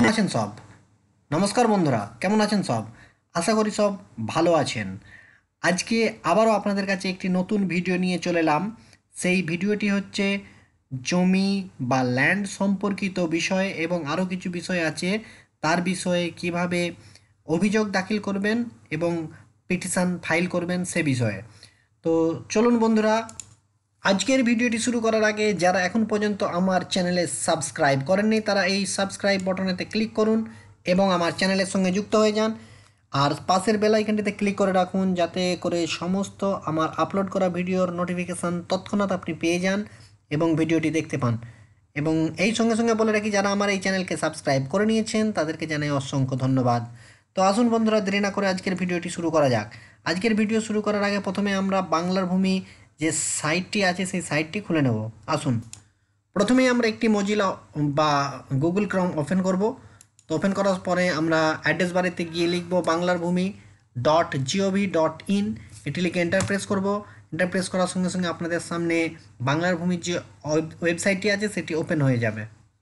আছেন সব? নমস্কার বন্ধুরা, কেমন আছেন সব? আশা করি সব ভালো আছেন। আজকে আবারও আপনাদের কাছে একটি নতুন ভিডিও নিয়ে চলে এলাম। সেই ভিডিওটি হচ্ছে জমি বা ল্যান্ড সম্পর্কিত বিষয় এবং আরও কিছু বিষয় আছে তার বিষয়ে কিভাবে অভিযোগ দাখিল করবেন এবং পিটিশন ফাইল করবেন সে বিষয়ে। তো চলুন বন্ধুরা, আজকের ভিডিওটি শুরু করার আগে যারা এখন পর্যন্ত আমার চ্যানেলে সাবস্ক্রাইব করেননি তারা এই সাবস্ক্রাইব বটনেতে ক্লিক করুন এবং আমার চ্যানেলের সঙ্গে যুক্ত হয়ে যান। আর পাশের বেল আইকনটিতে ক্লিক করে রাখুন যাতে করে সমস্ত আমার আপলোড করা ভিডিওর নোটিফিকেশান তৎক্ষণাৎ আপনি পেয়ে যান এবং ভিডিওটি দেখতে পান। এবং এই সঙ্গে সঙ্গে বলে রাখি, যারা আমার এই চ্যানেলকে সাবস্ক্রাইব করে নিয়েছেন তাদেরকে জানাই অসংখ্য ধন্যবাদ। তো আসুন বন্ধুরা, দেরি না করে আজকের ভিডিওটি শুরু করা যাক। আজকের ভিডিও শুরু করার আগে প্রথমে আমরা বাংলার ভূমি যে সাইটটি আছে সেই সাইটটি খুলে নেব। আসুন, প্রথমেই আমরা একটি মজিলা বা গুগল ক্রোম ওপেন করব। তো ওপেন করার পরে আমরা অ্যাড্রেস বারেতে গিয়ে লিখব বাংলার ভূমি .gov.in। এটি লিখে এন্টার প্রেস করব। এন্টার প্রেস করার সঙ্গে সঙ্গে আপনাদের সামনে বাংলার ভূমির যে ওয়েবসাইটটি আছে সেটি ওপেন হয়ে যাবে।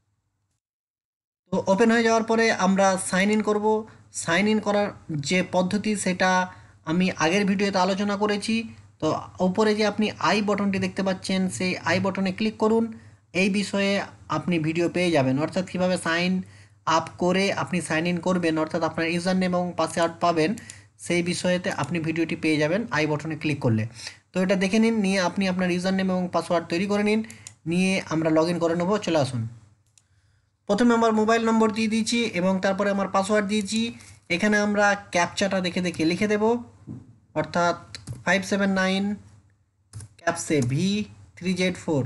তো ওপেন হয়ে যাওয়ার পরে আমরা সাইন ইন করব। সাইন ইন করার যে পদ্ধতি সেটা আমি আগের ভিডিওতে আলোচনা করেছি। তো উপরে যে আপনি আই বটনটি দেখতে পাচ্ছেন সেই আই বটনে ক্লিক করুন। এই বিষয়ে আপনি ভিডিও পেয়ে যাবেন, অর্থাৎ কীভাবে সাইন আপ করে আপনি সাইন ইন করবেন, অর্থাৎ আপনার ইউজার নেম এবং পাসওয়ার্ড পাবেন সেই বিষয়েতে আপনি ভিডিওটি পেয়ে যাবেন আই বটনে ক্লিক করলে। তো এটা দেখে নিন, নিয়ে আপনি আপনার ইউজার নেম এবং পাসওয়ার্ড তৈরি করে নিন, নিয়ে আমরা লগ ইন করে নেব। চলে আসুন। প্রথমে আমার মোবাইল নম্বর দিয়ে দিয়েছি এবং তারপরে আমার পাসওয়ার্ড দিয়েছি। এখানে আমরা ক্যাপচাটা দেখে দেখে লিখে দেব, অর্থাৎ 579 ক্যাপসে V3Z4।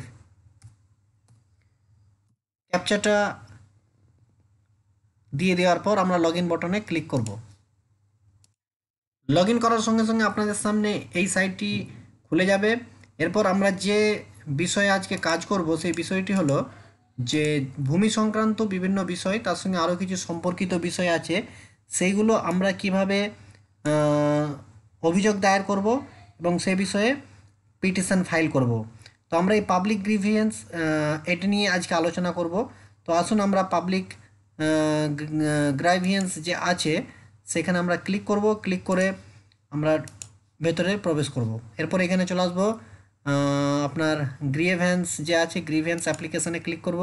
ক্যাপচাটা দিয়ে দেওয়ার পর আমরা লগ ইন বটনে ক্লিক করব। লগ ইন করার সঙ্গে সঙ্গে আপনাদের সামনে এই সাইটটি খুলে যাবে। এরপর আমরা যে বিষয়ে আজকে কাজ করব সেই বিষয়টি হলো যে ভূমি সংক্রান্ত বিভিন্ন বিষয়, তার সঙ্গে আরও কিছু সম্পর্কিত বিষয় আছে, সেইগুলো আমরা কিভাবে অভিযোগ দায়ের করব এবং সে বিষয়ে পিটিশন ফাইল করব। তো আমরা এই পাবলিক গ্রিভিয়েন্স এটা নিয়ে আজকে আলোচনা করব। তো আসুন আমরা পাবলিক গ্রাইভিয়েন্স যে আছে সেখানে আমরা ক্লিক করব। ক্লিক করে আমরা ভেতরে প্রবেশ করব। এরপর এখানে চলে আসবো আপনার গ্রিভেন্স যে আছে গ্রিভেন্স অ্যাপ্লিকেশানে ক্লিক করব।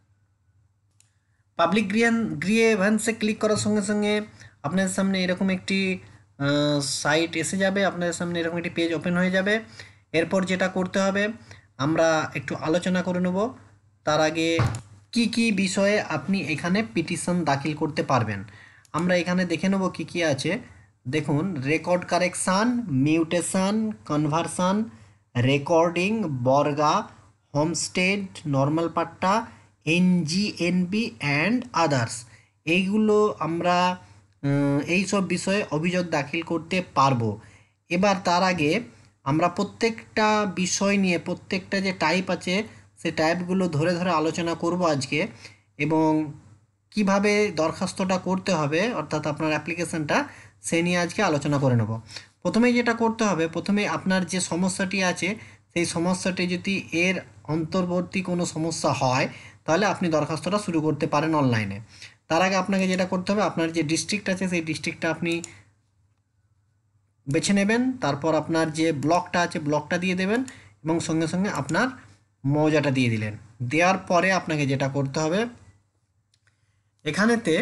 পাবলিক গ্রিভেন্সে ক্লিক করার সঙ্গে সঙ্গে আপনাদের সামনে এরকম একটি সাইট এসে যাবে, আপনাদের সামনে এরকম একটি পেজ ওপেন হয়ে যাবে। এরপর যেটা করতে হবে আমরা একটু আলোচনা করে নেব। তার আগে কি কি বিষয়ে আপনি এখানে পিটিশন দাখিল করতে পারবেন আমরা এখানে দেখে নেব কি কি আছে। দেখুন, record correction, mutation, conversion, recording, বর্গা, হোমস্টেড, নর্মাল পাট্টা, এনজিএনবি অ্যান্ড আদার্স, এইগুলো আমরা এই সব বিষয়ে অভিযোগ দাখিল করতে পারবো। এবার তার আগে আমরা প্রত্যেকটা বিষয় নিয়ে প্রত্যেকটা যে টাইপ আছে সে টাইপগুলো ধরে ধরে আলোচনা করব আজকে, এবং কিভাবে দরখাস্তটা করতে হবে অর্থাৎ আপনার অ্যাপ্লিকেশানটা সে নিয়ে আজকে আলোচনা করে নেব। প্রথমেই যেটা করতে হবে, প্রথমে আপনার যে সমস্যাটি আছে সেই সমস্যাটি যদি এর অন্তর্বর্তী কোনো সমস্যা হয় তাহলে আপনি দরখাস্তটা শুরু করতে পারেন অনলাইনে। তার আগে আপনাকে যেটা করতে হবে, আপনার যে ডিস্ট্রিক্ট আছে সেই ডিস্ট্রিক্টটা আপনি বেছে নেবেন। তারপর আপনার যে ব্লকটা আছে ব্লকটা দিয়ে দেবেন এবং সঙ্গে সঙ্গে আপনার মৌজাটা দিয়ে দিলেন। দেওয়ার পরে আপনাকে যেটা করতে হবে, এখানেতে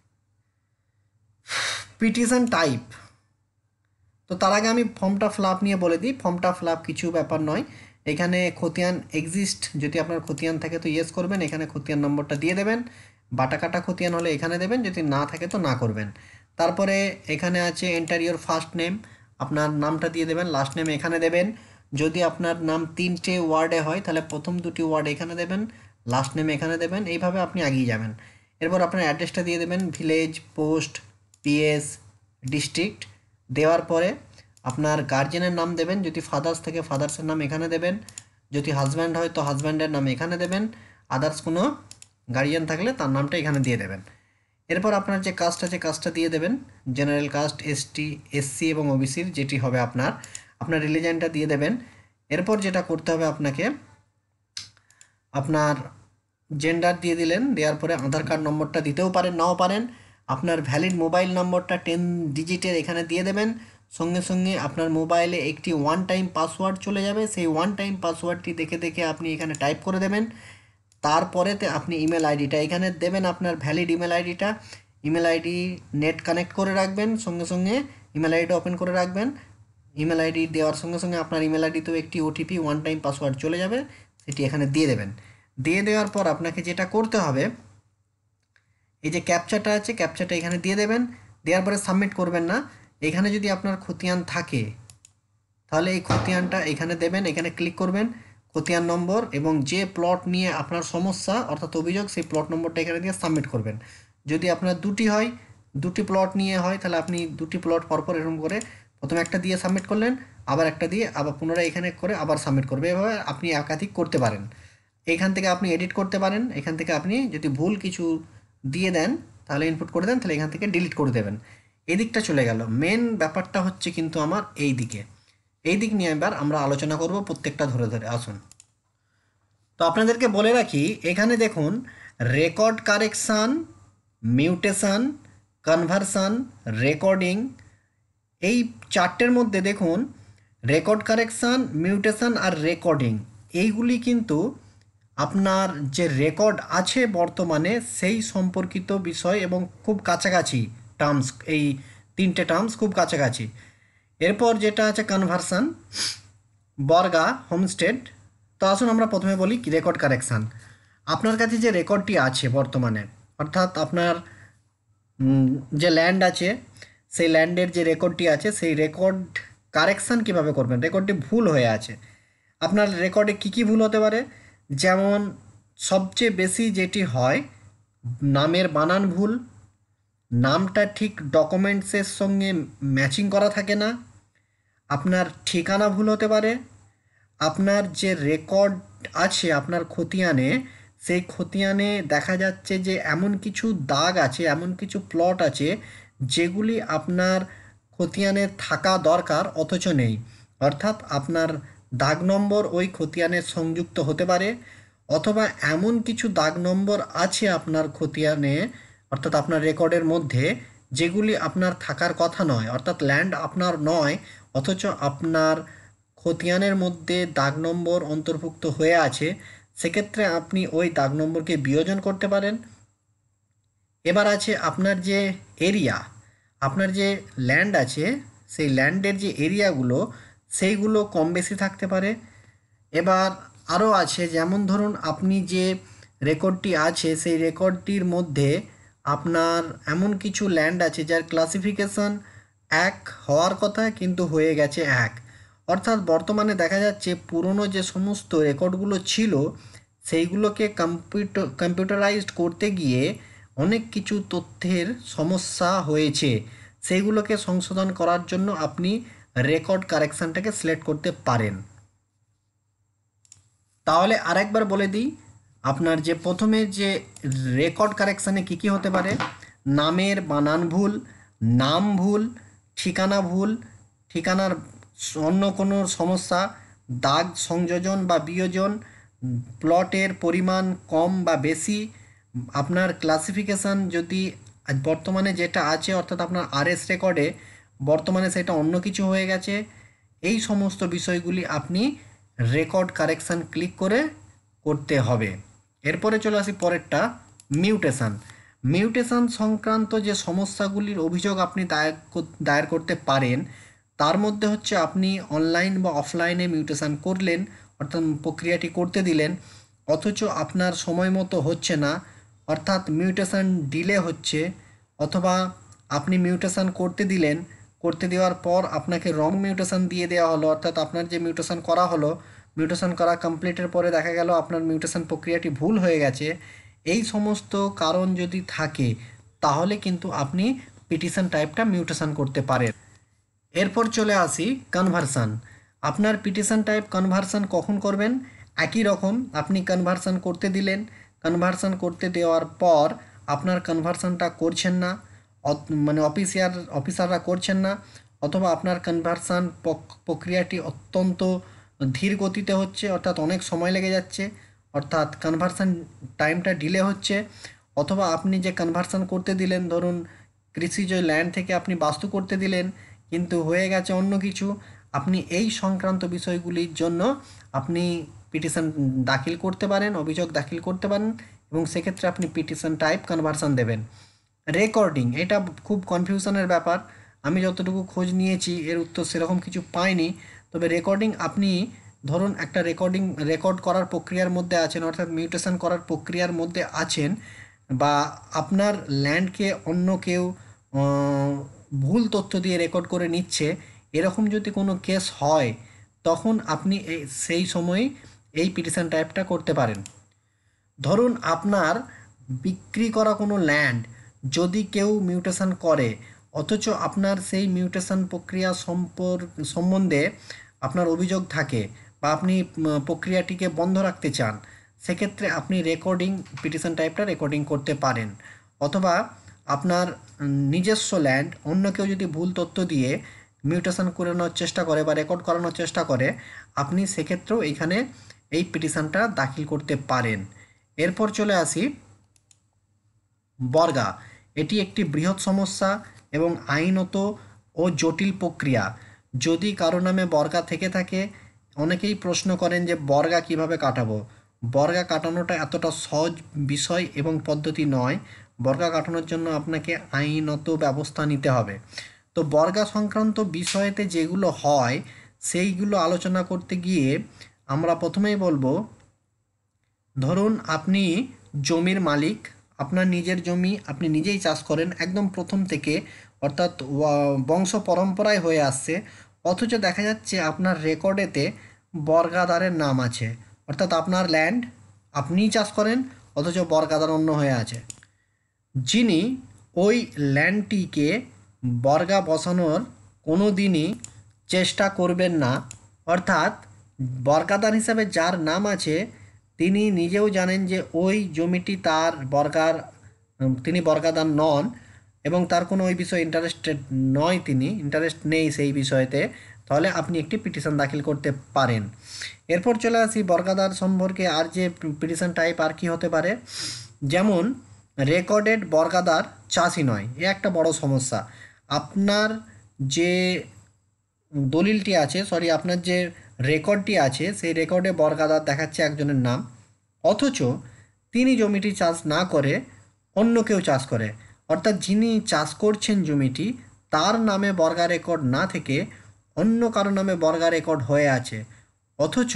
পিটিশন টাইপ। তো তার আগে আমি ফর্মটা ফিল আপ নিয়ে বলে দিই। ফর্মটা ফিল আপ কিছু ব্যাপার নয়, এখানে খতিয়ান এক্সিস্ট যদি আপনার খতিয়ান থাকে তো ইয়েস করবেন, এখানে খতিয়ান নম্বরটা দিয়ে দেবেন। বাটা কাটা খতিয়ান হলে এখানে দেবেন, যদি না থাকে তো না করবেন। তারপরে এখানে আছে এন্টার ইওর ফার্স্ট নেম, আপনার নামটা দিয়ে দেবেন, লাস্ট নেম এখানে দেবেন। যদি আপনার নাম 3টে ওয়ার্ডে হয় তাহলে প্রথম 2টি ওয়ার্ড এখানে দেবেন, লাস্ট নেম এখানে দেবেন, এইভাবে আপনি এগিয়ে যাবেন। এরপর আপনার অ্যাড্রেসটা দিয়ে দেবেন, ভিলেজ, পোস্ট, পিএস, ডিস্ট্রিক্ট। দেওয়ার পরে আপনার গার্জেনের নাম দেবেন, যদি ফাদার্স থেকে ফাদার্সের নাম এখানে দেবেন, যদি হাজব্যান্ড হয় তো হাজব্যান্ডের নাম এখানে দেবেন, আদার্স কোনো গার্জিয়ান থাকলে তার নামটা এখানে দিয়ে দেবেন। এরপর আপনার যে কাস্ট আছে কাস্টটা দিয়ে দেবেন, জেনারেল কাস্ট, এসটি, এসসি এবং ওবিসির যেটি হবে আপনার, আপনার রিলিজিয়নটা দিয়ে দেবেন। এরপর যেটা করতে হবে আপনাকে, আপনার জেন্ডার দিয়ে দিলেন, দেওয়ার পরে আধার কার্ড নম্বরটা দিতেও পারেন নাও পারেন, আপনার ভ্যালিড মোবাইল নম্বরটা 10 ডিজিটের এখানে দিয়ে দেবেন। সঙ্গে সঙ্গে আপনার মোবাইলে একটি ওয়ান টাইম পাসওয়ার্ড চলে যাবে, সেই ওয়ান টাইম পাসওয়ার্ডটি দেখে দেখে আপনি এখানে টাইপ করে দেবেন। তারপরেতে আপনি ইমেল আইডিটা এখানে দেবেন, আপনার ভ্যালিড ইমেল আইডিটা। ইমেল আইডি নেট কানেক্ট করে রাখবেন, সঙ্গে সঙ্গে ইমেল আইডিটা ওপেন করে রাখবেন। ইমেল আইডি দেওয়ার সঙ্গে সঙ্গে আপনার ইমেল আইডিতেও একটি ওটিপি ওয়ান টাইম পাসওয়ার্ড চলে যাবে, সেটি এখানে দিয়ে দেবেন। দিয়ে দেওয়ার পর আপনাকে যেটা করতে হবে, এই যে ক্যাপচাটা আছে, ক্যাপচাটা এখানে দিয়ে দেবেন। দেওয়ার পরে সাবমিট করবেন না। এখানে যদি আপনার খতিয়ান থাকে তাহলে এই খতিয়ানটা এখানে দেবেন, এখানে ক্লিক করবেন, খতিয়ান নম্বর এবং যে প্লট নিয়ে আপনার সমস্যা অর্থাৎ অভিযোগ, সেই প্লট নম্বরটা এখানে দিয়ে সাবমিট করবেন। যদি আপনার দুটি হয়, দুটি প্লট নিয়ে হয়, তাহলে আপনি দুটি প্লট পরপর এরকম করে প্রথমে একটা দিয়ে সাবমিট করলেন, আবার একটা দিয়ে আবার পুনরায় এখানে করে আবার সাবমিট করবে। এভাবে আপনি একাধিক করতে পারেন। এখান থেকে আপনি এডিট করতে পারেন। এখান থেকে আপনি যদি ভুল কিছু দিয়ে দেন, তাহলে ইনপুট করে দেন, তাহলে এখান থেকে ডিলিট করে দেবেন। এদিকটা চলে গেল। মেন ব্যাপারটা হচ্ছে কিন্তু আমার এই দিকে, এই দিক নিয়ে এবার আমরা আলোচনা করব প্রত্যেকটা ধরে ধরে। আসুন, তো আপনাদেরকে বলে রাখি, এখানে দেখুন record correction, mutation, conversion, recording, এই চারটের মধ্যে দেখুন রেকর্ড কারেকশান, মিউটেশন আর রেকর্ডিং, এইগুলি কিন্তু আপনার যে রেকর্ড আছে বর্তমানে সেই সম্পর্কিত বিষয় এবং খুব কাছাকাছি টার্মস, এই তিনটে টার্মস খুব কাছাকাছি। এরপর যেটা আছে কনভার্সন, বর্গা, হোমস্টেড। তো আসুন আমরা প্রথমে বলি রেকর্ড কারেকশান। আপনার কাছে যে রেকর্ডটি আছে বর্তমানে, অর্থাৎ আপনার যে ল্যান্ড আছে, সেই ল্যান্ডের যে রেকর্ডটি আছে, সেই রেকর্ড কারেকশান কীভাবে করবেন? রেকর্ডটি ভুল হয়ে আছে। আপনার রেকর্ডে কী কী ভুল হতে পারে? যেমন সবচেয়ে বেশি যেটি হয়, নামের বানান ভুল, নামটা ঠিক ডকুমেন্টসের সঙ্গে ম্যাচিং করা থাকে না, আপনার ঠিকানা ভুল হতে পারে, আপনার যে রেকর্ড আছে আপনার খতিয়ানে, সেই খতিয়ানে দেখা যাচ্ছে যে এমন কিছু দাগ আছে, এমন কিছু প্লট আছে যেগুলি আপনার খতিয়ানে থাকা দরকার অথচ নেই। অর্থাৎ আপনার দাগ নম্বর ওই খতিয়ানে সংযুক্ত হতে পারে, অথবা এমন কিছু দাগ নম্বর আছে আপনার খতিয়ানে অর্থাৎ আপনার রেকর্ডের মধ্যে যেগুলি আপনার থাকার কথা নয়, অর্থাৎ ল্যান্ড আপনার নয় অথচ আপনার খতিয়ানের মধ্যে দাগ নম্বর অন্তর্ভুক্ত হয়ে আছে। সেক্ষেত্রে আপনি ওই দাগ নম্বরকে বিয়োজন করতে পারেন। এবার আছে আপনার যে এরিয়া, আপনার যে ল্যান্ড আছে সেই ল্যান্ডের যে এরিয়াগুলো সেইগুলো কম বেশি থাকতে পারে। এবার আরও আছে, যেমন ধরুন আপনি যে রেকর্ডটি আছে সেই রেকর্ডটির মধ্যে আপনার এমন কিছু ল্যান্ড আছে যার ক্লাসিফিকেশন এক হওয়ার কথা কিন্তু হয়ে গেছে এক। অর্থাৎ বর্তমানে দেখা যাচ্ছে পুরনো যে সমস্ত রেকর্ডগুলো ছিল সেইগুলোকে কম্পিউটারাইজড করতে গিয়ে অনেক কিছু তথ্যের সমস্যা হয়েছে। সেইগুলোকে সংশোধন করার জন্য আপনি রেকর্ড কারেকশানটাকে সিলেক্ট করতে পারেন। তাহলে আরেকবার বলে দিই, আপনার যে প্রথমে যে রেকর্ড কারেকশানে কী কী হতে পারে: নামের বানান ভুল, নাম ভুল, ঠিকানা ভুল, ঠিকানার অন্য কোনো সমস্যা, দাগ সংযোজন বা বিয়োজন, প্লটের পরিমাণ কম বা বেশি, আপনার ক্লাসিফিকেশান যদি বর্তমানে যেটা আছে অর্থাৎ আপনার আরএস রেকর্ডে বর্তমানে সেটা অন্য কিছু হয়ে গেছে, এই সমস্ত বিষয়গুলি আপনি রেকর্ড কারেকশান ক্লিক করে করতে হবে। এরপরে চলে আসি পরেরটা, মিউটেশান। মিউটেশান সংক্রান্ত যে সমস্যাগুলির অভিযোগ আপনি দায়ের করতে পারেন তার মধ্যে হচ্ছে আপনি অনলাইন বা অফলাইনে মিউটেশান করলেন, অর্থাৎ প্রক্রিয়াটি করতে দিলেন, অথচ আপনার সময় মতো হচ্ছে না, অর্থাৎ মিউটেশান ডিলে হচ্ছে, অথবা আপনি মিউটেশান করতে দিলেন, করতে দেওয়ার পর আপনাকে রং মিউটেশান দিয়ে দেওয়া হলো, অর্থাৎ আপনার যে মিউটেশান করা হলো, মিউটেশান করা কমপ্লিটের পরে দেখা গেল আপনার মিউটেশান প্রক্রিয়াটি ভুল হয়ে গেছে। এই সমস্ত কারণ যদি থাকে তাহলে কিন্তু আপনি পিটিশন টাইপটা মিউটেশান করতে পারেন। এরপর চলে আসি কনভার্সান। আপনার পিটিশন টাইপ কনভার্সান কখন করবেন? একই রকম, আপনি কনভার্সান করতে দিলেন, কনভার্সান করতে দেওয়ার পর আপনার কনভার্সানটা করছেন না, মানে অফিসাররা করছেন না, অথবা আপনার কনভার্সান প্রক্রিয়াটি অত্যন্ত ধীর গতিতে হচ্ছে, অর্থাৎ অনেক সময় লেগে যাচ্ছে, অর্থাৎ কনভার্সন টাইমটা ডিলে হচ্ছে, অথবা আপনি যে কনভার্সন করতে দিলেন, ধরুন কৃষিজ ল্যান্ড থেকে আপনি বাস্তু করতে দিলেন কিন্তু হয়ে গেছে অন্য কিছু, আপনি এই সংক্রান্ত বিষয়গুলির জন্য আপনি পিটিশন দাখিল করতে পারেন, অভিযোগ দাখিল করতে পারেন, এবং সেক্ষেত্রে আপনি পিটিশন টাইপ কনভার্সন দেবেন। রেকর্ডিং, এটা খুব কনফিউশনের ব্যাপার। আমি যতটুকু খোঁজ নিয়েছি এর উত্তর সেরকম কিছু পাইনি। তবে রেকর্ডিং, আপনি ধরুন একটা রেকর্ড করার প্রক্রিয়ার মধ্যে আছেন, অর্থাৎ মিউটেশন করার প্রক্রিয়ার মধ্যে আছেন, বা আপনার ল্যান্ডকে অন্য কেউ আহ, ভুল তথ্য দিয়ে রেকর্ড করে নিচ্ছে, এরকম যদি কোনো কেস হয় তখন আপনি সেই সময় এই পিটিশন টাইপটা করতে পারেন। ধরুন আপনার বিক্রি করা কোনো ল্যান্ড যদি কেউ মিউটেশন করে, অথচ আপনার সেই মিউটেশন প্রক্রিয়া সম্বন্ধে আপনার অভিযোগ থাকে, বা আপনি প্রক্রিয়াটিকে বন্ধ রাখতে চান, সেক্ষেত্রে আপনি পিটিশন টাইপটা রেকর্ডিং করতে পারেন। অথবা আপনার নিজস্ব ল্যান্ড অন্য কেউ যদি ভুল তথ্য দিয়ে মিউটেশন করানোর চেষ্টা করে বা রেকর্ড করানোর চেষ্টা করে, আপনি সেক্ষেত্রেও এইখানে এই পিটিশনটা দাখিল করতে পারেন। এরপর চলে আসি বর্গা। এটি একটি বৃহৎ সমস্যা এবং আইনত ও জটিল প্রক্রিয়া। যদি কারো নামে বর্গা থেকে থাকে, অনেকেই প্রশ্ন করেন যে বর্গা কিভাবে কাটাবো। বর্গা কাটানোটা এতটা সহজ বিষয় এবং পদ্ধতি নয়। বর্গা কাটানোর জন্য আপনাকে আইনত ব্যবস্থা নিতে হবে। তো বর্গা সংক্রান্ত বিষয়েতে যেগুলো হয় সেইগুলো আলোচনা করতে গিয়ে আমরা প্রথমেই বলবো, ধরুন আপনি জমির মালিক, আপনার নিজের জমি আপনি নিজেই চাষ করেন একদম প্রথম থেকে, অর্থাৎ বংশ পরম্পরায় হয়ে আসছে, অথচ দেখা যাচ্ছে আপনার রেকর্ডেতে বর্গাদারের নাম আছে, অর্থাৎ আপনার ল্যান্ড আপনিই চাষ করেন অথচ বর্গাদার অন্য হয়ে আছে, যিনি ওই ল্যান্ডটিকে বর্গা বসানোর কোনো দিনই চেষ্টা করবেন না। অর্থাৎ বর্গাদার হিসাবে যার নাম আছে তিনি নিজেও জানেন যে ওই জমিটি তার তিনি বর্গাদার নন, এবং তার কোনো ওই বিষয়ে ইন্টারেস্টেড নয়, তিনি ইন্টারেস্ট নেই সেই বিষয়েতে, তাহলে আপনি একটি পিটিশন দাখিল করতে পারেন। এরপর চলে আসি বর্গাদার সম্পর্কে আর যে পিটিশন টাইপ আর কি হতে পারে। যেমন রেকর্ডেড বর্গাদার চাষি নয়, এ একটা বড় সমস্যা। আপনার যে দলিলটি আছে, আপনার যে রেকর্ডটি আছে সেই রেকর্ডে বর্গাদার দেখাচ্ছে একজনের নাম, অথচ তিনি জমিটি চাষ না করে অন্য কেউ চাষ করে, অর্থাৎ যিনি চাষ করছেন জমিটি তার নামে বর্গা রেকর্ড না থেকে অন্য কারো নামে বর্গা রেকর্ড হয়ে আছে, অথচ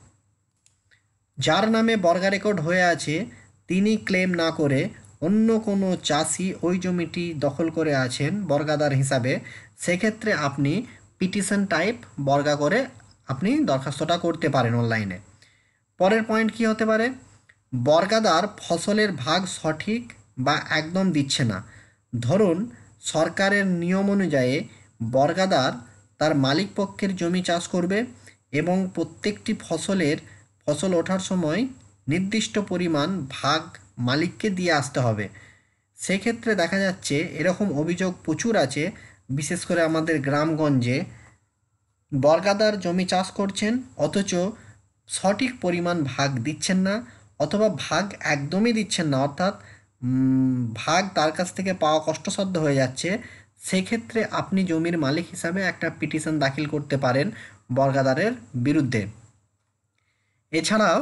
যার নামে বর্গা রেকর্ড হয়ে আছে তিনি ক্লেম না করে অন্য কোনো চাষি ওই জমিটি দখল করে আছেন বর্গাদার হিসাবে, সেক্ষেত্রে আপনি পিটিশন টাইপ বর্গা করে আপনি দরখাস্তটা করতে পারেন অনলাইনে। পরের পয়েন্ট কি হতে পারে, বর্গাদার ফসলের ভাগ সঠিক বা একদম দিচ্ছে না। ধরুন সরকারের নিয়ম অনুযায়ী বর্গাদার তার মালিক পক্ষের জমি চাষ করবে এবং প্রত্যেকটি ফসল ওঠার সময় নির্দিষ্ট পরিমাণ ভাগ মালিককে দিয়ে আসতে হবে। সেক্ষেত্রে দেখা যাচ্ছে এরকম অভিযোগ প্রচুর আছে, বিশেষ করে আমাদের গ্রামগঞ্জে বর্গাদার জমি চাষ করছেন অথচ সঠিক পরিমাণ ভাগ দিচ্ছেন না, অথবা ভাগ একদমই দিচ্ছেন না, অর্থাৎ ভাগ তার কাছ থেকে পাওয়া কষ্টসাধ্য হয়ে যাচ্ছে। সেক্ষেত্রে আপনি জমির মালিক হিসাবে একটা পিটিশন দাখিল করতে পারেন বর্গাদারের বিরুদ্ধে। এছাড়াও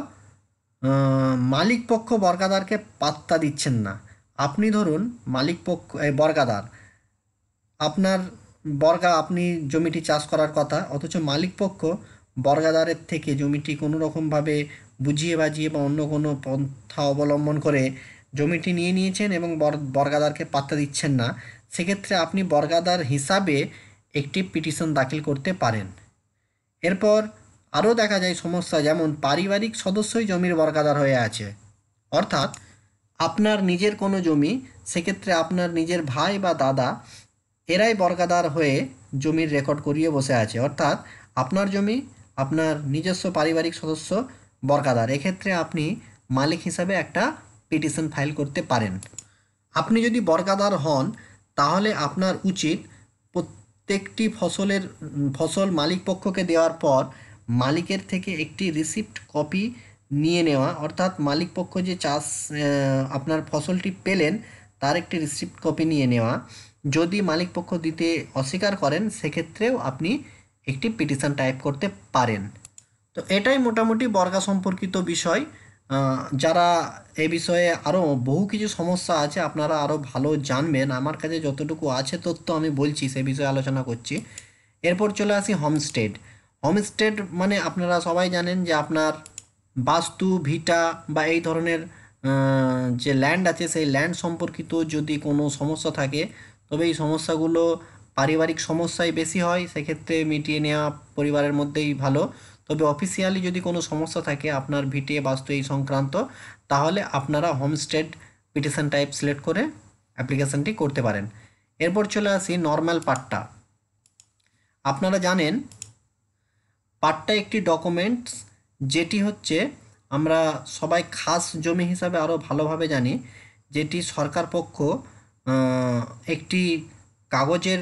মালিক পক্ষ বর্গাদারকে পাত্তা দিচ্ছেন না। আপনি ধরুন মালিক পক্ষ বর্গাদার, আপনার আপনি জমিটি চাষ করার কথা, অথচ মালিক পক্ষ বর্গাদারের থেকে জমিটি কোনো রকমভাবে বুঝিয়ে বাজিয়ে বা অন্য কোনো পন্থা অবলম্বন করে জমিটি নিয়ে নিয়েছেন এবং বর্গাদারকে পাত্তা দিচ্ছেন না। সেক্ষেত্রে আপনি বর্গাদার হিসাবে একটি পিটিশন দাখিল করতে পারেন। এরপর আরও দেখা যায় সমস্যা, যেমন পারিবারিক সদস্যই জমির বর্গাদার হয়ে আছে, অর্থাৎ আপনার নিজের কোনো জমি, সেক্ষেত্রে আপনার নিজের ভাই বা দাদা এরাই বর্গাদার হয়ে জমির রেকর্ড করিয়ে বসে আছে, অর্থাৎ আপনার জমি আপনার নিজস্ব পারিবারিক সদস্য বর্গাদার, এক্ষেত্রে আপনি মালিক হিসাবে একটা পিটিশন ফাইল করতে পারেন। আপনি যদি বর্গাদার হন তাহলে আপনার উচিত প্রত্যেকটি ফসল মালিক পক্ষকে দেওয়ার পর মালিকের থেকে একটি রিসিপ্ট কপি নিয়ে নেওয়া, অর্থাৎ মালিক পক্ষ যে চাষ আপনার ফসলটি পেলেন তার একটি রিসিপ্ট কপি নিয়ে নেওয়া। যদি মালিক পক্ষ দিতে অস্বীকার করেন সেক্ষেত্রেও আপনি একটি পিটিশন টাইপ করতে পারেন। তো এটাই মোটামুটি বর্গা সম্পর্কিত বিষয়। যারা এ বিষয়ে আরও বহু কিছু সমস্যা আছে আপনারা আরও ভালো জানবেন, আমার কাছে যতটুকু আছে তথ্য আমি বলছি, সে বিষয়ে আলোচনা করছি। এরপর চলে আসি হোমস্টেড। হোমস্টেড মানে আপনারা সবাই জানেন যে আপনার বাস্তু ভিটা বা এই ধরনের যে ল্যান্ড আছে সেই ল্যান্ড সম্পর্কিত যদি কোনো সমস্যা থাকে, তবে এই সমস্যাগুলো পারিবারিক সমস্যায় বেশি হয়, সেক্ষেত্রে মিটিয়ে নেওয়া পরিবারের মধ্যেই ভালো। তবে অফিসিয়ালি যদি কোনো সমস্যা থাকে আপনার ভিটে বাস্তু এই সংক্রান্ত, তাহলে আপনারা হোমস্টেড পিটিশন টাইপ সিলেক্ট করে অ্যাপ্লিকেশনটি করতে পারেন। এরপর চলে আসি নর্মাল পাট্টা। আপনারা জানেন পাট্টা একটি ডকুমেন্টস, যেটি হচ্ছে আমরা সবাই খাস জমি হিসাবে আরও ভালোভাবে জানি, যেটি সরকার পক্ষ আহ, একটি কাগজের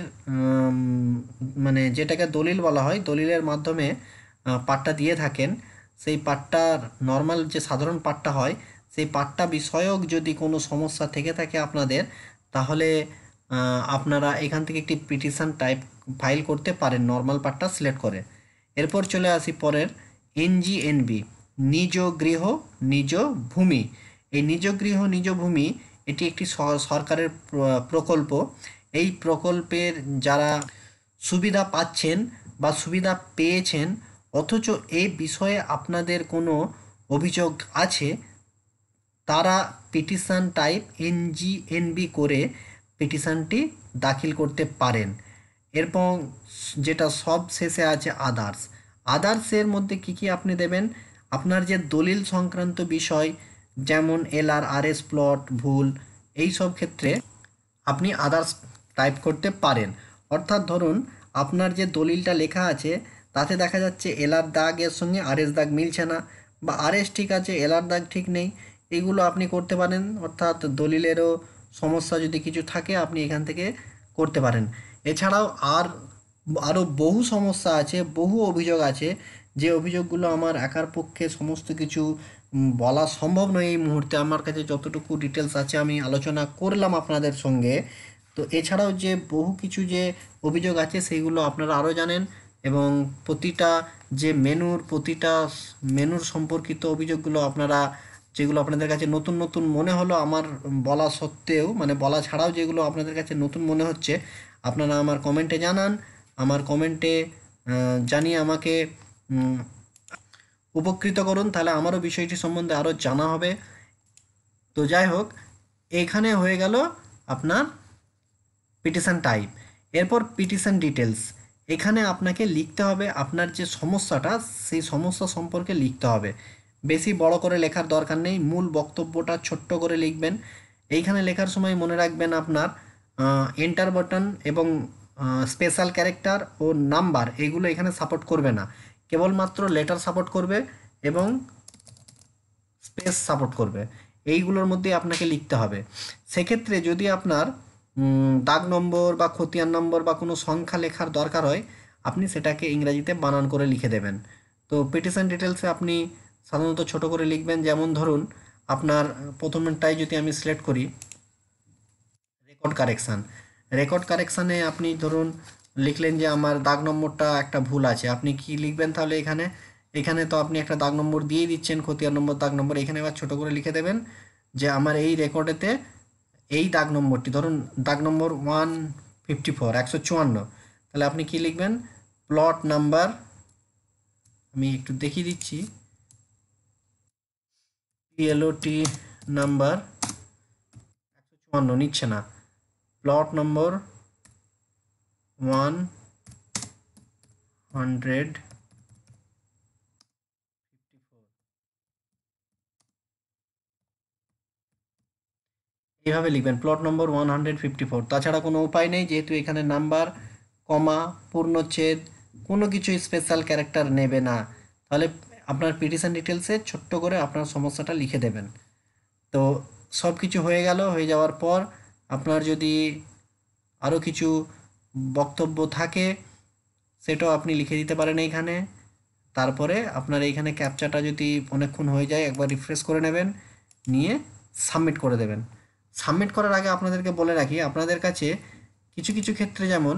মানে যেটাকে দলিল বলা হয়, দলিলের মাধ্যমে পাট্টা দিয়ে থাকেন। সেই পাট্টার নর্মাল যে সাধারণ পাট্টা হয়, সেই পাট্টা বিষয়ক যদি কোনো সমস্যা থেকে থাকে আপনাদের, তাহলে আপনারা এখান থেকে একটি পিটিশন টাইপ ফাইল করতে পারেন নর্মাল পাট্টা সিলেক্ট করে। এরপর চলে আসি পরের এনজিএনবি, নিজ গৃহ নিজ ভূমি। এই নিজ গৃহ নিজ ভূমি এটি একটি সরকারের প্রকল্প। এই প্রকল্পের যারা সুবিধা পাচ্ছেন বা সুবিধা পেয়েছেন অথচ এই বিষয়ে আপনাদের কোনো অভিযোগ আছে, তারা পিটিশন টাইপ এনজিএনবি করে পিটিশনটি দাখিল করতে পারেন। এরপর যেটা সব শেষে আছে আদার্স। আদার্সের মধ্যে কি কি আপনি দেবেন, আপনার যে দলিল সংক্রান্ত বিষয়, যেমন এলআর আরএস প্লট ভুল, এই সব ক্ষেত্রে আপনি আদার্স টাইপ করতে পারেন। অর্থাৎ ধরুন আপনার যে দলিলটা লেখা আছে তাতে দেখা যাচ্ছে এলআর দাগের সঙ্গে আরএস দাগ মিলছে না, বা আরএস ঠিক আছে এলআর দাগ ঠিক নেই, এগুলো আপনি করতে পারেন। অর্থাৎ দলিলেরও সমস্যা যদি কিছু থাকে আপনি এখান থেকে করতে পারেন। এছাড়াও আরও বহু সমস্যা আছে, বহু অভিযোগ আছে, যে অভিযোগগুলো আমার একার পক্ষে সমস্ত কিছু বলা সম্ভব নয় এই মুহূর্তে। আমার কাছে যতটুকু ডিটেলস আছে আমি আলোচনা করলাম আপনাদের সঙ্গে। তো এছাড়াও যে বহু কিছু যে অভিযোগ আছে সেইগুলো আপনারা আরও জানেন, এবং প্রতিটা যে প্রতিটা মেনুর সম্পর্কিত অভিযোগগুলো আপনারা, যেগুলো আপনাদের কাছে নতুন নতুন মনে হলো আমার বলা সত্ত্বেও, মানে বলা ছাড়াও যেগুলো আপনাদের কাছে নতুন মনে হচ্ছে, আপনারা আমার কমেন্টে জানান। আমার কমেন্টে জানিয়ে আমাকে উপকৃত করুন, তাহলে আমারও বিষয়টি সম্বন্ধে আরও জানা হবে। তো যাই হোক, এখানে হয়ে গেল আপনার পিটিশন টাইপ। এরপর পিটিশন ডিটেলস। এখানে আপনাকে লিখতে হবে আপনার যে সমস্যাটা সেই সমস্যা সম্পর্কে লিখতে হবে। বেশি বড় করে লেখার দরকার নেই, মূল বক্তব্যটা ছোট্ট করে লিখবেন। এইখানে লেখার সময় মনে রাখবেন আপনার এন্টার বাটন এবং স্পেশাল ক্যারেক্টার ও নাম্বার এগুলো এখানে সাপোর্ট করবে না, কেবলমাত্র লেটার সাপোর্ট করবে এবং স্পেস সাপোর্ট করবে। এইগুলোর মধ্যে আপনাকে লিখতে হবে। সেক্ষেত্রে যদি আপনার দাগ নম্বর বা খতিয়ান নম্বর বা কোনো সংখ্যা লেখার দরকার হয়, আপনি সেটাকে ইংরাজিতে বানান করে লিখে দেবেন। তো পিটিশন ডিটেলসে আপনি সাধারণত ছোট করে লিখবেন। যেমন ধরুন আপনার প্রথমটাই যদি আমি সিলেক্ট করি রেকর্ড কারেকশান। রেকর্ড কারেকশানে আপনি ধরুন লিখলেন যে আমার দাগ নম্বরটা একটা ভুল আছে, আপনি কি লিখবেন তাহলে এখানে, এখানে তো আপনি একটা দাগ নম্বর দিয়েই দিচ্ছেন, খতিয়ান নম্বর দাগ নম্বর, এখানে এবার ছোটো করে লিখে দেবেন যে আমার এই রেকর্ডেতে এই দাগ নম্বরটি, ধরুন দাগ নম্বর 154 154, তাহলে আপনি কি লিখবেন, প্লট নাম্বার, আমি একটু দেখিয়ে দিচ্ছি, পিএলওটি নাম্বার 154 নিচ্ছে না, প্লট নম্বর 154, এইভাবে লিখবেন প্লট নম্বর 154। তাছাড়া কোনো উপায় নেই, যেহেতু এখানে নাম্বার, কমা, পূর্ণচ্ছেদ কোনো কিছু স্পেশাল ক্যারেক্টার নেবে না, তাহলে আপনার পিটিশন ডিটেলসে ছোট্ট করে আপনার সমস্যাটা লিখে দেবেন। তো সব কিছু হয়ে গেল, হয়ে যাওয়ার পর আপনার যদি আরও কিছু বক্তব্য থাকে সেটাও আপনি লিখে দিতে পারেন এইখানে। তারপরে আপনার এইখানে ক্যাপচাটা যদি অনেকক্ষণ হয়ে যায় একবার রিফ্রেশ করে নেবেন, নিয়ে সাবমিট করে দেবেন। সাবমিট করার আগে আপনাদেরকে বলে রাখি, আপনাদের কাছে কিছু কিছু ক্ষেত্রে যেমন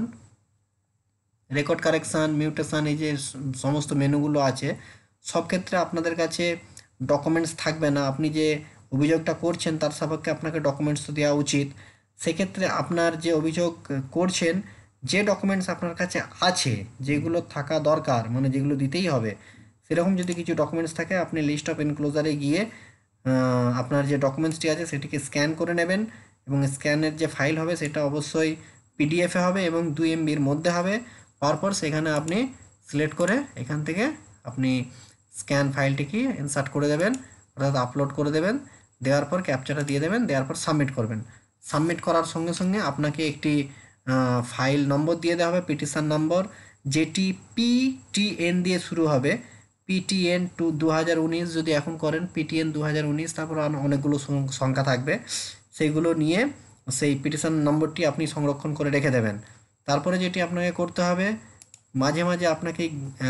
রেকর্ড কারেকশান, মিউটেশান, এই যে সমস্ত মেনুগুলো আছে, সব ক্ষেত্রে আপনাদের কাছে ডকুমেন্টস থাকবে না। আপনি যে অভিযোগটা করছেন তার সাপেক্ষে আপনাকে ডকুমেন্টস তো দেওয়া উচিত। সেক্ষেত্রে আপনার যে অভিযোগ করছেন, যে ডকুমেন্টস আপনার কাছে আছে, যেগুলো থাকা দরকার, মানে যেগুলো দিতেই হবে, সেরকম যদি কিছু ডকুমেন্টস থাকে, আপনি লিস্ট অফ এনক্লোজারে গিয়ে আপনার যে ডকুমেন্টসটি আছে সেটিকে স্ক্যান করে নেবেন, এবং স্ক্যানের যে ফাইল হবে সেটা অবশ্যই পিডিএফে হবে এবং 2 MBর মধ্যে হবে। হওয়ার পর সেখানে আপনি সিলেক্ট করে এখান থেকে আপনি স্ক্যান ফাইলটিকে ইনসার্ট করে দেবেন, অর্থাৎ আপলোড করে দেবেন। দেওয়ার পর ক্যাপচাটা দিয়ে দেবেন, দেওয়ার পর সাবমিট করবেন। সাবমিট করার সঙ্গে সঙ্গে আপনাকে একটি ফাইল নম্বর দিয়ে দেওয়া হবে, পিটিশন নম্বর, যেটি PTN দিয়ে শুরু হবে। PTN 2019 যদি এখন করেন, PTN 2019, তারপর অনেকগুলো সংখ্যা থাকবে, সেইগুলো নিয়ে সেই পিটিশন নম্বরটি আপনি সংরক্ষণ করে রেখে দেবেন। তারপরে যেটি আপনাকে করতে হবে, মাঝে মাঝে আপনাকে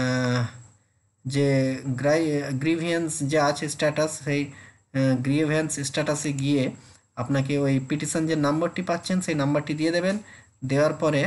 যে গ্রিভিয়েন্স যে আছে স্ট্যাটাস, সেই গ্রিভিয়েন্স স্ট্যাটাসে গিয়ে আপনাকে ওই পিটিশন যে নাম্বারটি পাচ্ছেন সেই নাম্বারটি দিয়ে দেবেন। দেওয়ার পরে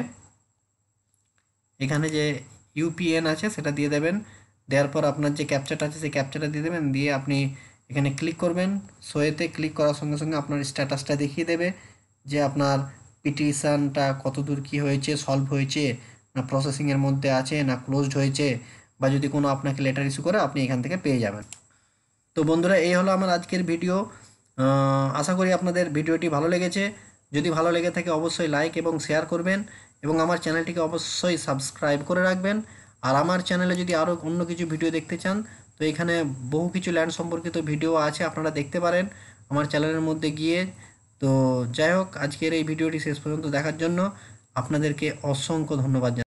এখানে যে UPN আছে সেটা দিয়ে দেবেন। দেওয়ার পর আপনার যে ক্যাপচাটা আছে সেই ক্যাপচাটা দিয়ে দেবেন, দিয়ে আপনি এখানে ক্লিক করবেন। শোয়েতে ক্লিক করার সঙ্গে সঙ্গে আপনার স্ট্যাটাসটা দেখিয়ে দেবে যে আপনার পিটিশনটা কত দূর কী হয়েছে, সলভ হয়েছে, না প্রসেসিংয়ের মধ্যে আছে, না ক্লোজড হয়েছে, বা যদি কোনো আপনাকে লেটার ইস্যু করে আপনি এখান থেকে পেয়ে যাবেন। তো বন্ধুরা, এই হলো আমার আজকের ভিডিও। আশা করি আপনাদের ভিডিওটি ভালো লেগেছে। যদি ভালো লেগে থাকে অবশ্যই লাইক এবং শেয়ার করবেন, এবং আমার চ্যানেলটিকে অবশ্যই সাবস্ক্রাইব করে রাখবেন। আর আমার চ্যানেলে যদি আরও অন্য কিছু ভিডিও দেখতে চান, তো এখানে বহু কিছু ল্যান্ড সম্পর্কিত ভিডিও আছে, আপনারা দেখতে পারেন আমার চ্যানেলের মধ্যে গিয়ে। তো যাই হোক, আজকের এই ভিডিওটি শেষ পর্যন্ত দেখার জন্য আপনাদেরকে অসংখ্য ধন্যবাদ।